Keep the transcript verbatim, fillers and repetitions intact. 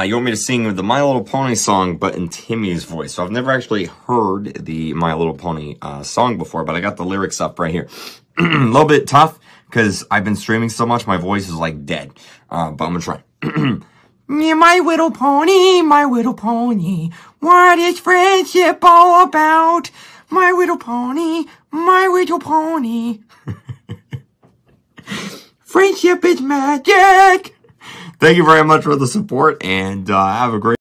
you want me to sing the My Little Pony song, but in Timmy's voice. So I've never actually heard the My Little Pony uh, song before, but I got the lyrics up right here. A little bit tough, because I've been streaming so much, my voice is like dead. Uh, but I'm gonna try. My little pony, my little pony, what is friendship all about? My little pony, my little pony. Friendship is magic. Thank you very much for the support, and uh, have a great